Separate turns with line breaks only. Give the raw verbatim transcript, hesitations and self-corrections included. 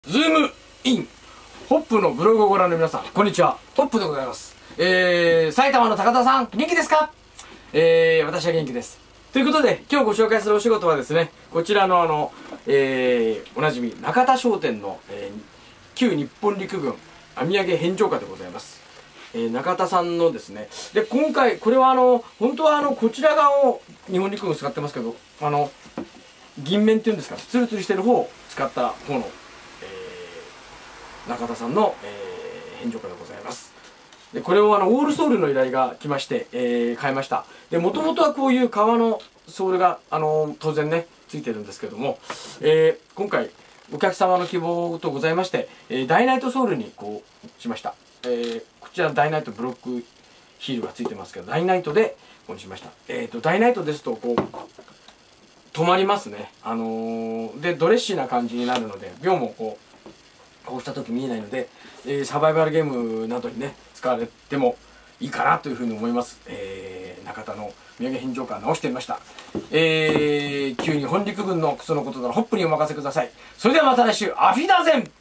ズームインホップのブログをご覧の皆さん、こんにちは。ホップでございます。えー、埼玉の高田さん、元気ですか？えー、私は元気です。ということで、今日ご紹介するお仕事はですね、こちらのあの、えー、おなじみ、中田商店の、えー、旧日本陸軍網上げ返上課でございます。えー、中田さんのですね、で、今回、これはあの、本当はあの、こちら側を日本陸軍使ってますけど、あの、銀面っていうんですか、ツルツルしてる方を使った方の、中田さんの、えー、返上課でございます。でこれをあのオールソールの依頼が来まして、えー、買いました。でもともとはこういう革のソールが、あのー、当然ねついてるんですけども、えー、今回お客様の希望とございまして、えー、ダイナイトソールにこうしました。えー、こちらダイナイトブロックヒールがついてますけど、ダイナイトでこうしました。えーとダイナイトですとこう止まりますね。あのー、でドレッシーな感じになるので、秒もこうこうした時見えないので、えー、サバイバルゲームなどにね使われてもいいかなというふうに思います。えー、中田の土産返上課直してみました。えー、旧日本陸軍のクソのことならホップにお任せください。それではまた来週、アフィダーゼン。